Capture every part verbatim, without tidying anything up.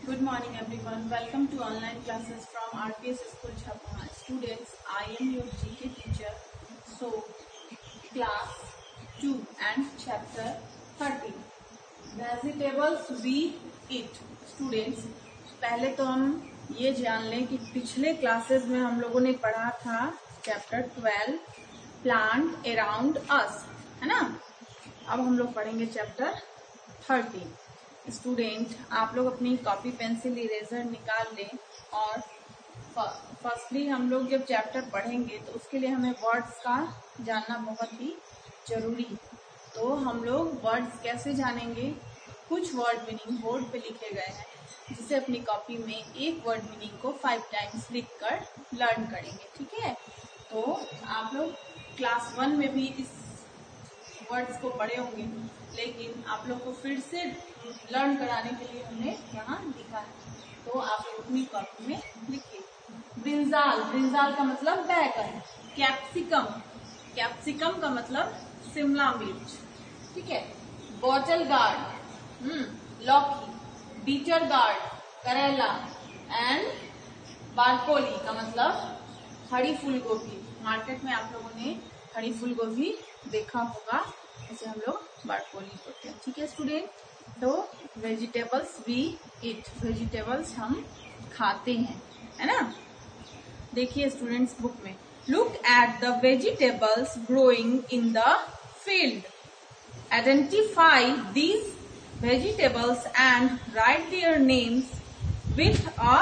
Good morning everyone. Welcome to online classes from R P S School Chhapma. Students, I am your G K teacher. So, class two and chapter thirteen. Vegetables we eat. Students, पहले तो हम ये जान लें कि पिछले classes में हम लोगों ने पढ़ा था chapter twelve plant around us, है ना। अब हम लोग पढ़ेंगे चैप्टर थर्टीन। स्टूडेंट, आप लोग अपनी कॉपी पेंसिल इरेजर निकाल लें और फर्स्टली हम लोग जब चैप्टर पढ़ेंगे तो उसके लिए हमें वर्ड्स का जानना बहुत ही जरूरी है। तो हम लोग वर्ड्स कैसे जानेंगे? कुछ वर्ड मीनिंग बोर्ड पे लिखे गए हैं, जिसे अपनी कॉपी में एक वर्ड मीनिंग को फाइव टाइम्स लिख कर लर्न करेंगे, ठीक है। तो आप लोग क्लास वन में भी इस वर्ड्स को पढ़े होंगे, लेकिन आप लोग को फिर से लर्न कराने के लिए हमने यहाँ लिखा है। तो आप लोग अपनी कॉपी में लिखिए। ब्रिंजाल, ब्रिंजाल का मतलब बैगन। कैप्सिकम, कैप्सिकम का मतलब शिमला मिर्च, ठीक है। बॉटल गार्ड, हम्म लौकी। बीटर गार्ड, करेला। एंड बारकोली का मतलब हरी फूल गोभी। मार्केट में आप लोगों ने हरी फूल गोभी देखा होगा, इसे हम लोग बारकोली बोलते हैं, ठीक है स्टूडेंट। तो वेजिटेबल्स वी ईट, वेजिटेबल्स हम खाते हैं, है ना। देखिए स्टूडेंट्स बुक में, look at the vegetables growing in the field, identify these vegetables and write their names with a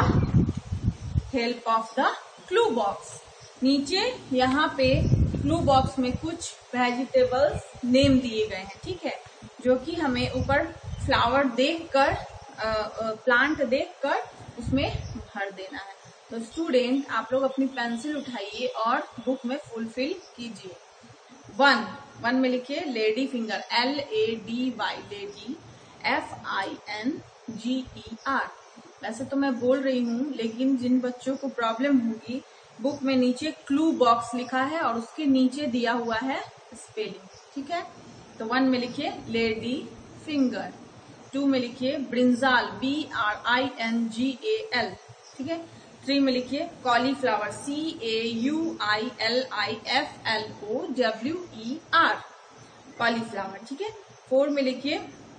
help of the clue box. नीचे यहाँ पे क्लू बॉक्स में कुछ वेजिटेबल्स नेम दिए गए हैं, ठीक है, जो कि हमें ऊपर फ्लावर देखकर, प्लांट देखकर उसमें भर देना है। तो स्टूडेंट, आप लोग अपनी पेंसिल उठाइए और बुक में फुलफिल कीजिए। वन वन में लिखिए lady finger, L A D Y, lady, F I N G E R. वैसे तो मैं बोल रही हूँ, लेकिन जिन बच्चों को प्रॉब्लम होगी, बुक में नीचे क्लू बॉक्स लिखा है और उसके नीचे दिया हुआ है स्पेलिंग, ठीक है। तो वन में लिखिए लेडी फिंगर। टू में लिखिए brinjal, B are I N ji A L, ठीक है। थ्री में लिखिए cauliflower, C A you I L I F L O W E R, cauliflower, ठीक है। फोर में लिखिए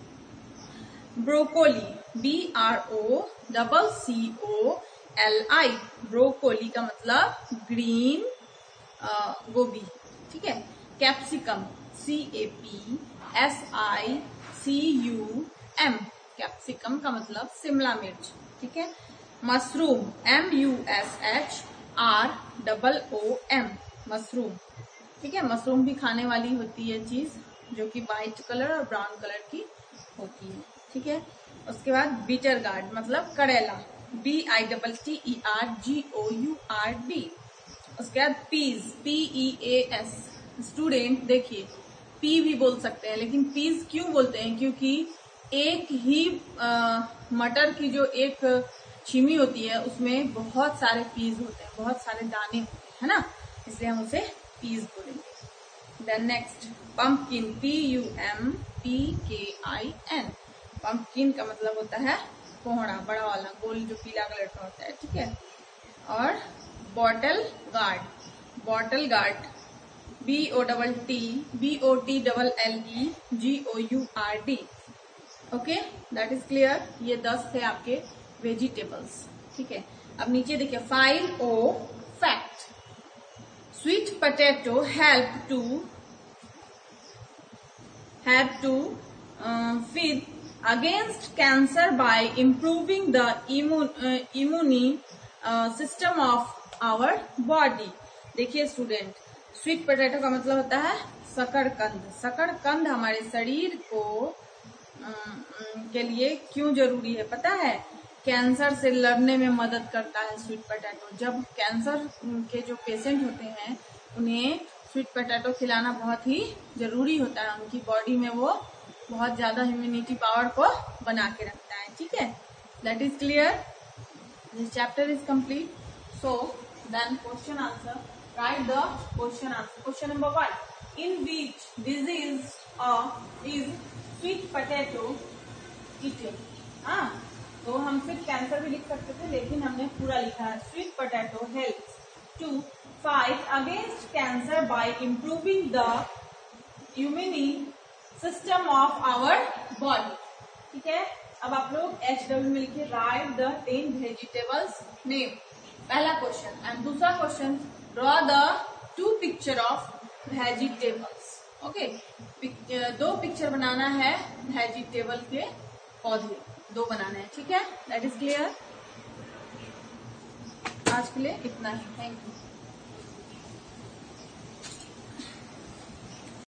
broccoli, B R O double C O L I, broccoli का मतलब ग्रीन गोभी, ठीक है। Capsicum, C A P S I C you M, capsicum का मतलब शिमला मिर्च, ठीक है। Mushroom, M you S H R double O M, mushroom, ठीक है। मशरूम भी खाने वाली होती है चीज, जो कि व्हाइट कलर और ब्राउन कलर की होती है, ठीक है। उसके बाद बीटर गार्ड मतलब करेला, B I double T E R G O U R D. उसके बाद peas, P E A S. Student देखिए, पी भी बोल सकते हैं, लेकिन पीज क्यों बोलते हैं? क्योंकि एक ही आ, मटर की जो एक छिमी होती है, उसमें बहुत सारे पीज होते हैं, बहुत सारे दाने होते हैं, है ना, इसलिए हम उसे पीज बोलेंगे। Then next pumpkin, P U M P K I N. Pumpkin का मतलब होता है कोहड़ा, बड़ा वाला गोल जो पीला कलर का होता है, ठीक है। और bottle gourd, bottle gourd, B O double T B O T double L E G O U R D. Okay, that is clear. ये दस थे आपके वेजिटेबल्स, ठीक है। अब नीचे देखिए, file o fact, sweet potato help to help to feed against cancer by improving the immune uh, immune uh, system of our body। देखिए स्टूडेंट, स्वीट पोटैटो का मतलब होता है शकरकंद। शकरकंद हमारे शरीर को uh, के लिए क्यों जरूरी है पता है? कैंसर से लड़ने में मदद करता है स्वीट पोटैटो। जब कैंसर के जो पेशेंट होते हैं, उन्हें स्वीट पोटैटो खिलाना बहुत ही जरूरी होता है। उनकी बॉडी में वो बहुत ज्यादा इम्यूनिटी पावर को बना के रखता है, ठीक है। That is clear. This chapter is complete. So then question answer, write the question answer. Question number one, in which disease is sweet potato eaten? हाँ, तो हम सिर्फ कैंसर भी लिख सकते थे, लेकिन हमने पूरा लिखा है। Sweet potato helps to fight against cancer by improving the immune system of our body. ठीक है, अब आप लोग एच डब्ल्यू में लिखिए write the ten vegetables name, पहला क्वेश्चन। एंड दूसरा question draw the two picture of vegetables. Okay, दो पिक्चर बनाना है वेजिटेबल के पौधे, दो बनाने हैं। ठीक है, दैट इज क्लियर। आज के लिए इतना ही, थैंक यू।